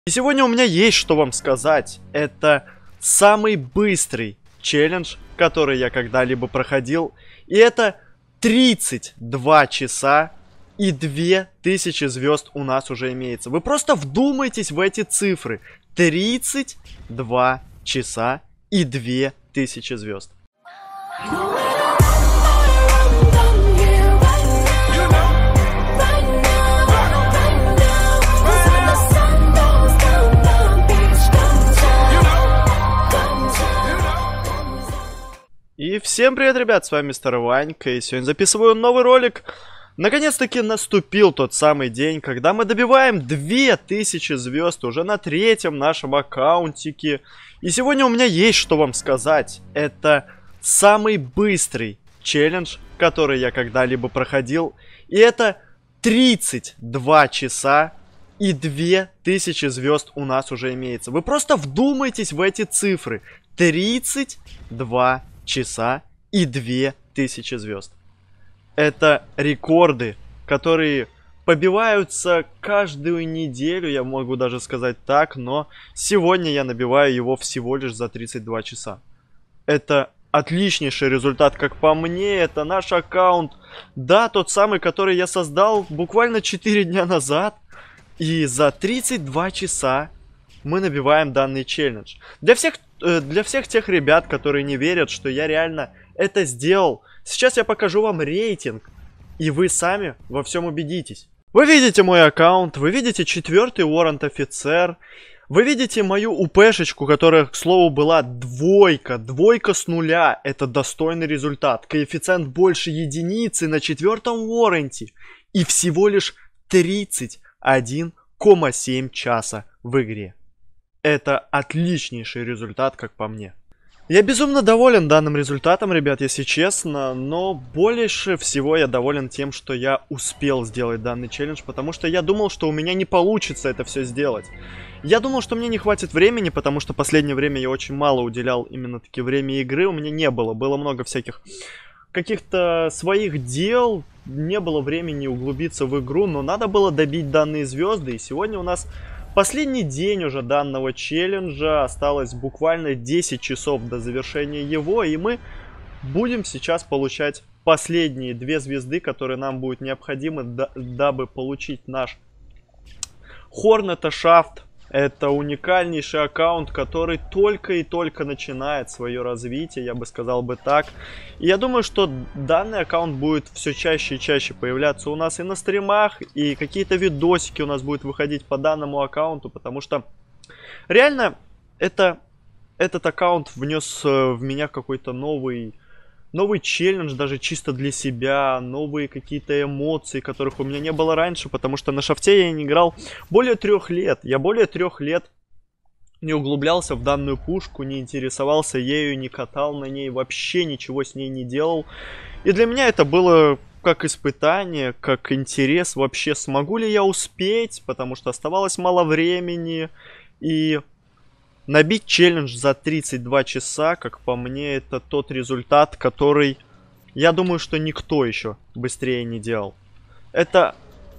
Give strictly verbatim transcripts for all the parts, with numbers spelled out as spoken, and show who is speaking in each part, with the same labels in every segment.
Speaker 1: И сегодня у меня есть что вам сказать. Это самый быстрый челлендж, который я когда-либо проходил. И это тридцать два часа и две тысячи звезд у нас уже имеется. Вы просто вдумайтесь в эти цифры. тридцать два часа и две тысячи звезд. И всем привет, ребят, с вами Мистер Ванька, и сегодня записываю новый ролик. Наконец-таки наступил тот самый день, когда мы добиваем две тысячи звезд уже на третьем нашем аккаунтике. И сегодня у меня есть что вам сказать. Это самый быстрый челлендж, который я когда-либо проходил. И это тридцать два часа и две тысячи звезд у нас уже имеется. Вы просто вдумайтесь в эти цифры. тридцать два часа и две тысячи звезд. Это рекорды, которые побиваются каждую неделю, я могу даже сказать так, но сегодня я набиваю его всего лишь за тридцать два часа. Это отличнейший результат, как по мне, это наш аккаунт, да, тот самый, который я создал буквально четыре дня назад, и за тридцать два часа мы набиваем данный челлендж. Для всех, э, для всех тех ребят, которые не верят, что я реально это сделал, сейчас я покажу вам рейтинг, и вы сами во всем убедитесь. Вы видите мой аккаунт, вы видите четвертый Warrant офицер, вы видите мою УПшечку, которая, к слову, была двойка, двойка с нуля, это достойный результат. Коэффициент больше единицы на четвертом Warrant, и всего лишь тридцать один целых семь десятых часа в игре. Это отличнейший результат, как по мне. Я безумно доволен данным результатом, ребят, если честно, но больше всего я доволен тем, что я успел сделать данный челлендж, потому что я думал, что у меня не получится это все сделать. Я думал, что мне не хватит времени, потому что последнее время я очень мало уделял именно таки время игры, у меня не было, было много всяких каких-то своих дел, не было времени углубиться в игру, но надо было добить данные звезды, и сегодня у нас последний день уже данного челленджа, осталось буквально десять часов до завершения его, и мы будем сейчас получать последние две звезды, которые нам будут необходимы, дабы получить наш Hornet Shaft. Это уникальнейший аккаунт, который только и только начинает свое развитие, я бы сказал бы так. И я думаю, что данный аккаунт будет все чаще и чаще появляться у нас и на стримах, и какие-то видосики у нас будут выходить по данному аккаунту, потому что реально это, этот аккаунт внес в меня какой-то новый... Новый челлендж даже чисто для себя, новые какие-то эмоции, которых у меня не было раньше, потому что на шафте я не играл более трех лет. Я более трех лет не углублялся в данную пушку, не интересовался ею, не катал на ней, вообще ничего с ней не делал. И для меня это было как испытание, как интерес, вообще смогу ли я успеть, потому что оставалось мало времени. И набить челлендж за тридцать два часа, как по мне, это тот результат, который, я думаю, что никто еще быстрее не делал. Это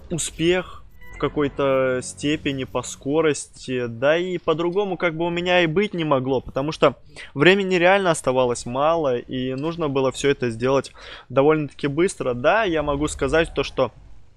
Speaker 1: успех в какой-то степени по скорости, да и по-другому как бы у меня и быть не могло, потому что времени реально оставалось мало, и нужно было все это сделать довольно-таки быстро. Да, я могу сказать то, что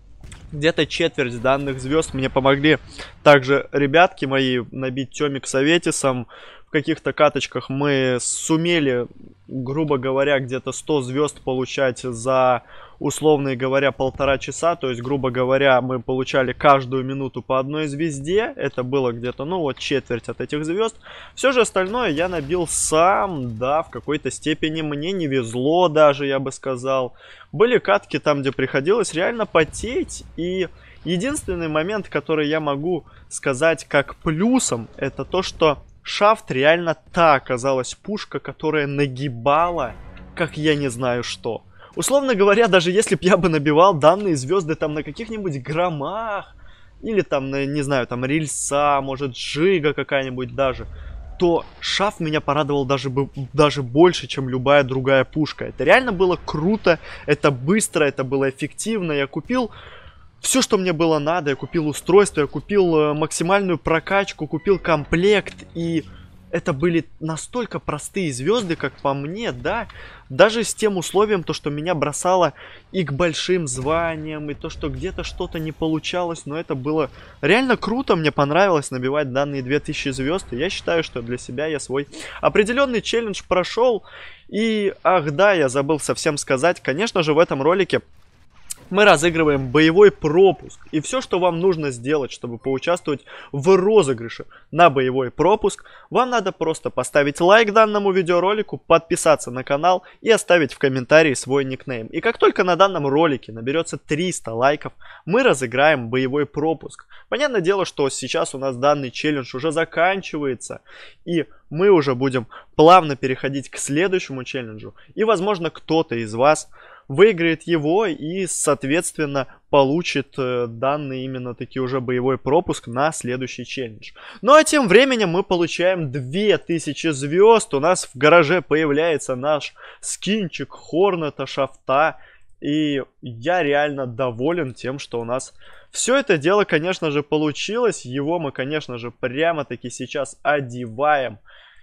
Speaker 1: где-то четверть данных звезд мне помогли также ребятки мои набить Тёмик с Аветисом. В каких-то каточках мы сумели, грубо говоря, где-то сто звезд получать за, условно говоря, полтора часа. То есть, грубо говоря, мы получали каждую минуту по одной звезде. Это было где-то, ну вот, четверть от этих звезд. Все же остальное я набил сам, да, в какой-то степени мне не везло даже, я бы сказал. Были катки там, где приходилось реально потеть. И единственный момент, который я могу сказать как плюсом, это то, что Шафт реально та оказалась пушка, которая нагибала, как я не знаю что. Условно говоря, даже если бы я бы набивал данные звезды там на каких-нибудь громах, или там, на, не знаю, там рельса, может жига какая-нибудь даже, то Шафт меня порадовал даже, даже больше, чем любая другая пушка. Это реально было круто, это быстро, это было эффективно. Я купил все, что мне было надо. Я купил устройство, я купил максимальную прокачку, купил комплект. И это были настолько простые звезды, как по мне, да. Даже с тем условием, то, что меня бросало и к большим званиям, и то, что где-то что-то не получалось. Но это было реально круто, мне понравилось набивать данные две тысячи звезд. И я считаю, что для себя я свой определенный челлендж прошел. И, ах да, я забыл совсем сказать, конечно же, в этом ролике мы разыгрываем боевой пропуск. И все, что вам нужно сделать, чтобы поучаствовать в розыгрыше на боевой пропуск, вам надо просто поставить лайк данному видеоролику, подписаться на канал и оставить в комментарии свой никнейм. И как только на данном ролике наберется триста лайков, мы разыграем боевой пропуск. Понятное дело, что сейчас у нас данный челлендж уже заканчивается, и мы уже будем плавно переходить к следующему челленджу. И, возможно, кто-то из вас выиграет его и, соответственно, получит э, данный именно таки уже боевой пропуск на следующий челлендж. Ну а тем временем мы получаем две тысячи звезд. У нас в гараже появляется наш скинчик Хорнета Шафта. И я реально доволен тем, что у нас все это дело, конечно же, получилось. Его мы, конечно же, прямо-таки сейчас одеваем.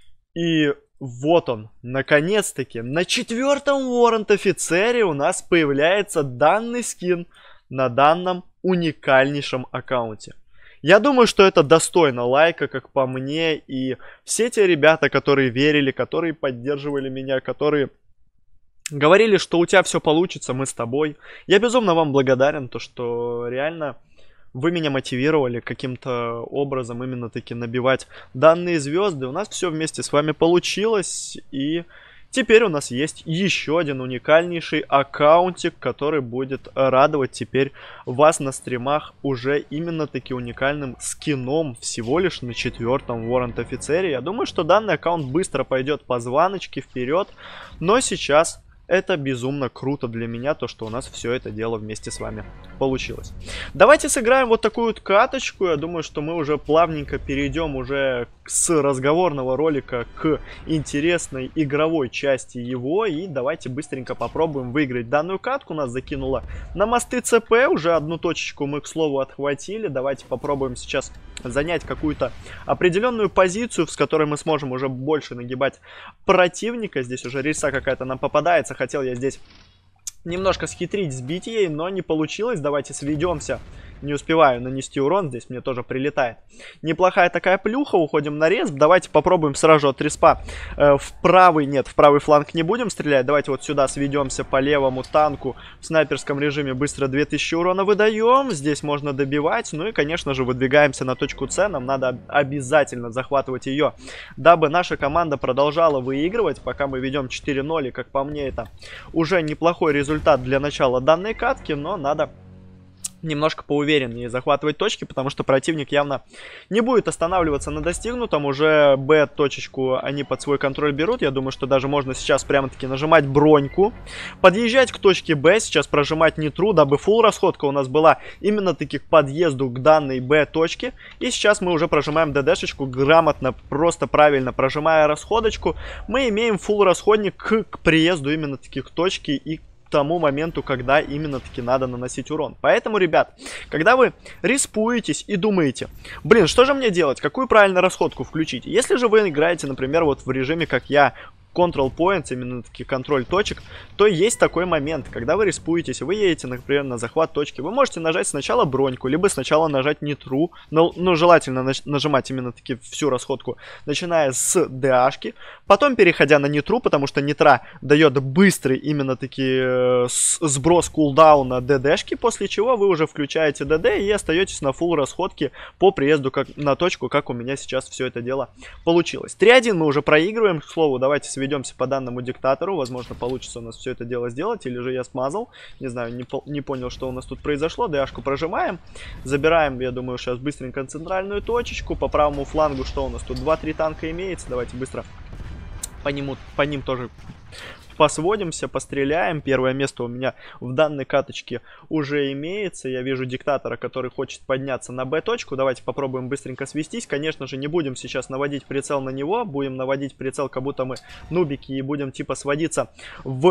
Speaker 1: И вот он, наконец-таки, на четвертом Warrant офицере у нас появляется данный скин на данном уникальнейшем аккаунте. Я думаю, что это достойно лайка, как по мне, и все те ребята, которые верили, которые поддерживали меня, которые говорили, что у тебя все получится, мы с тобой. Я безумно вам благодарен, то что реально вы меня мотивировали каким-то образом именно таки набивать данные звезды. У нас все вместе с вами получилось. И теперь у нас есть еще один уникальнейший аккаунтик, который будет радовать теперь вас на стримах уже именно таки уникальным скином всего лишь на четвертом Warrant офицере. Я думаю, что данный аккаунт быстро пойдет по звоночке вперед. Но сейчас это безумно круто для меня, то, что у нас все это дело вместе с вами получилось. Давайте сыграем вот такую вот каточку. Я думаю, что мы уже плавненько перейдем уже с разговорного ролика к интересной игровой части его. И давайте быстренько попробуем выиграть данную катку. Нас закинуло на мосты ЦП. Уже одну точечку мы, к слову, отхватили. Давайте попробуем сейчас занять какую-то определенную позицию, с которой мы сможем уже больше нагибать противника. Здесь уже риса какая-то нам попадается. Хотел я здесь немножко схитрить, сбить ей, но не получилось. Давайте сведемся. Не успеваю нанести урон, здесь мне тоже прилетает. Неплохая такая плюха, уходим на респ. Давайте попробуем сразу от респа э, в правый, нет, в правый фланг не будем стрелять. Давайте вот сюда сведемся по левому танку. В снайперском режиме быстро две тысячи урона выдаем. Здесь можно добивать. Ну и, конечно же, выдвигаемся на точку С. Нам надо обязательно захватывать ее, дабы наша команда продолжала выигрывать. Пока мы ведем четыре ноль, и, как по мне, это уже неплохой результат для начала данной катки. Но надо немножко поувереннее захватывать точки, потому что противник явно не будет останавливаться на достигнутом. Уже Б-точечку они под свой контроль берут. Я думаю, что даже можно сейчас прямо-таки нажимать броньку, подъезжать к точке Б, сейчас прожимать нитру, дабы фулл расходка у нас была именно таки к подъезду к данной Б-точке. И сейчас мы уже прожимаем ДДшечку грамотно, просто правильно прожимая расходочку. Мы имеем фулл расходник к, к приезду именно таки к точке и тому моменту, когда именно таки надо наносить урон. Поэтому, ребят, когда вы респуетесь и думаете, блин, что же мне делать, какую правильно расходку включить? Если же вы играете, например, вот в режиме, как я, control points, именно таки контроль точек, то есть такой момент, когда вы респуетесь, вы едете, например, на захват точки, вы можете нажать сначала броньку, либо сначала нажать нитру, но, но желательно нажимать именно таки всю расходку, начиная с ДАшки, потом переходя на нитру, потому что нитра дает быстрый именно таки э, сброс кулдауна ДДшки, после чего вы уже включаете ДД и остаетесь на фулл расходке по приезду как, на точку, как у меня сейчас все это дело получилось. три один мы уже проигрываем, к слову, давайте сведем Ведемся по данному диктатору. Возможно, получится у нас все это дело сделать. Или же я смазал. Не знаю, не, по не понял, что у нас тут произошло. ДАшку прожимаем. Забираем, я думаю, сейчас быстренько центральную точечку. По правому флангу что у нас тут? два-три танка имеется. Давайте быстро по, нему, по ним тоже посводимся, постреляем. Первое место у меня в данной каточке уже имеется. Я вижу диктатора, который хочет подняться на Б-точку. Давайте попробуем быстренько свестись. Конечно же, не будем сейчас наводить прицел на него. Будем наводить прицел, как будто мы нубики, и будем типа сводиться в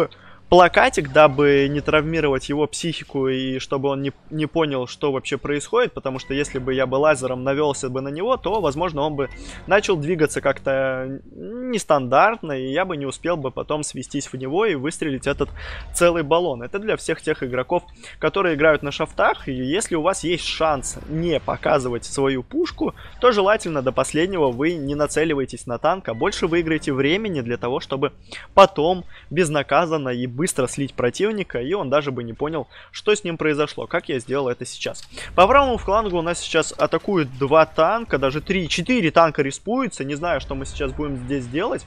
Speaker 1: плакатик, дабы не травмировать его психику и чтобы он не, не понял, что вообще происходит, потому что если бы я бы лазером навелся бы на него, то, возможно, он бы начал двигаться как-то нестандартно, и я бы не успел бы потом свестись в него и выстрелить этот целый баллон. Это для всех тех игроков, которые играют на шафтах, и если у вас есть шанс не показывать свою пушку, то желательно до последнего вы не нацеливаетесь на танк, а больше выиграете времени для того, чтобы потом безнаказанно и быстро слить противника, и он даже бы не понял, что с ним произошло, как я сделал это сейчас. По правому флангу у нас сейчас атакуют два танка, даже три, четыре танка респуются, не знаю, что мы сейчас будем здесь делать.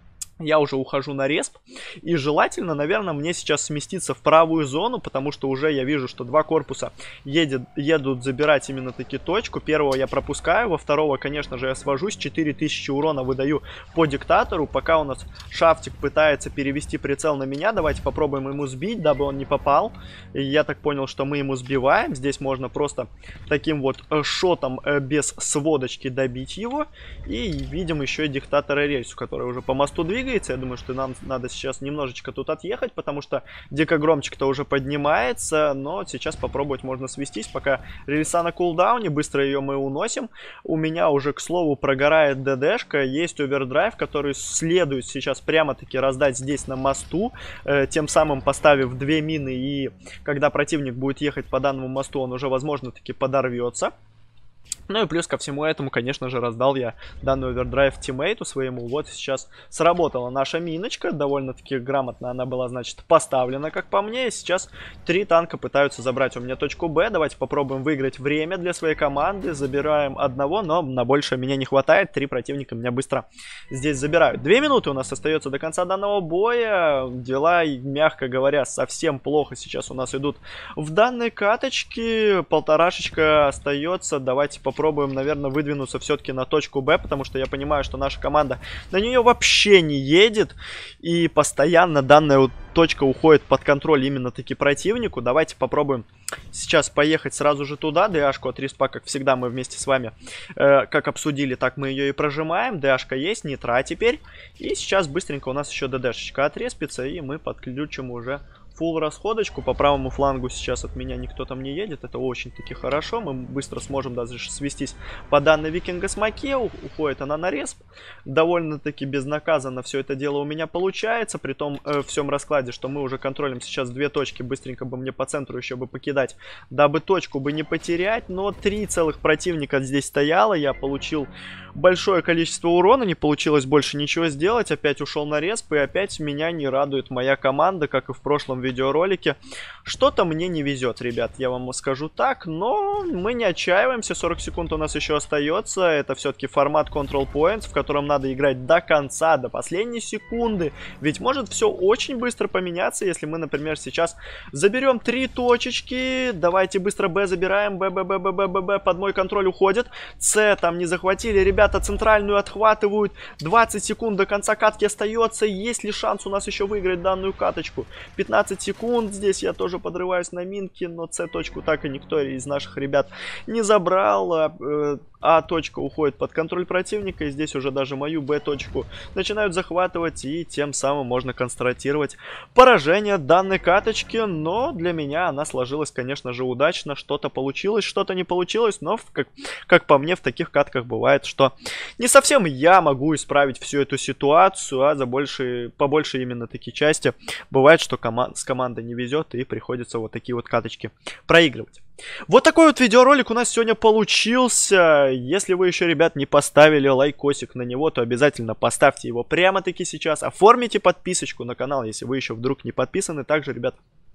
Speaker 1: Я уже ухожу на респ, и желательно, наверное, мне сейчас сместиться в правую зону, потому что уже я вижу, что два корпуса едет, едут забирать именно таки точку. Первого я пропускаю, во второго, конечно же, я свожусь, четыре тысячи урона выдаю по диктатору. Пока у нас шафтик пытается перевести прицел на меня, давайте попробуем ему сбить, дабы он не попал. И я так понял, что мы ему сбиваем, здесь можно просто таким вот шотом без сводочки добить его. И видим еще и диктатора рельсу, который уже по мосту двигается. Я думаю, что нам надо сейчас немножечко тут отъехать, потому что дикогромчик-то уже поднимается, но сейчас попробовать можно свестись, пока рельса на кулдауне, быстро ее мы уносим. У меня уже, к слову, прогорает ДДшка, есть овердрайв, который следует сейчас прямо-таки раздать здесь на мосту, э, тем самым поставив две мины, и когда противник будет ехать по данному мосту, он уже, возможно, таки подорвется. Ну и плюс ко всему этому, конечно же, раздал я данный овердрайв тиммейту своему. Вот сейчас сработала наша миночка. Довольно-таки грамотно она была, значит, поставлена, как по мне. И сейчас три танка пытаются забрать у меня точку Б. Давайте попробуем выиграть время для своей команды. Забираем одного, но на больше меня не хватает. Три противника меня быстро здесь забирают. Две минуты у нас остается до конца данного боя. Дела, мягко говоря, совсем плохо сейчас у нас идут в данной каточке. Полторашечка остается. Давайте попробуем. Попробуем, наверное, выдвинуться все-таки на точку Б, потому что я понимаю, что наша команда на нее вообще не едет. И постоянно данная вот точка уходит под контроль именно таки противнику. Давайте попробуем сейчас поехать сразу же туда. ДАшку от респа, как всегда, мы вместе с вами э, как обсудили, так мы ее и прожимаем. ДАшка есть, нитра теперь. И сейчас быстренько у нас еще ДДшечка отреспится, и мы подключим уже фулл расходочку. По правому флангу сейчас от меня никто там не едет. Это очень-таки хорошо. Мы быстро сможем даже свестись по данной викинга с Маке. Уходит она на респ. Довольно-таки безнаказанно все это дело у меня получается. При том э, всем раскладе, что мы уже контролим сейчас две точки. Быстренько бы мне по центру еще бы покидать, дабы точку бы не потерять. Но три целых противника здесь стояло. Я получил большое количество урона. Не получилось больше ничего сделать. Опять ушел на респ. И опять меня не радует моя команда, как и в прошлом видеоролике. Что-то мне не везет, ребят, я вам скажу так. Но мы не отчаиваемся. сорок секунд у нас еще остается. Это все-таки формат Control Points, в котором надо играть до конца, до последней секунды. Ведь может все очень быстро поменяться, если мы, например, сейчас заберем три точечки. Давайте быстро Б забираем. Б, Б, Б, Б, Б, Б, Б. Под мой контроль уходит. С там не захватили. Ребята центральную отхватывают. двадцать секунд до конца катки остается. Есть ли шанс у нас еще выиграть данную каточку? пятнадцать секунд. Здесь я тоже подрываюсь на минке, но С-точку так и никто из наших ребят не забрал. А, а точка уходит под контроль противника. И здесь уже даже мою Б-точку начинают захватывать. И тем самым можно констатировать поражение данной каточки. Но для меня она сложилась, конечно же, удачно. Что-то получилось, что-то не получилось. Но, как, как по мне, в таких катках бывает, что не совсем я могу исправить всю эту ситуацию. А за больше, по большей именно такие части бывает, что команда, с командой не везет. И приходится вот такие вот каточки проигрывать. Вот такой вот видеоролик у нас сегодня получился. Если вы еще, ребят, не поставили лайкосик на него, то обязательно поставьте его прямо-таки сейчас. Оформите подписочку на канал, если вы еще вдруг не подписаны. Также, ребят,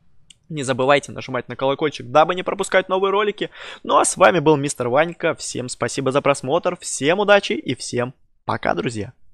Speaker 1: не забывайте нажимать на колокольчик, дабы не пропускать новые ролики. Ну а с вами был мистер Ванька. Всем спасибо за просмотр, всем удачи и всем пока, друзья.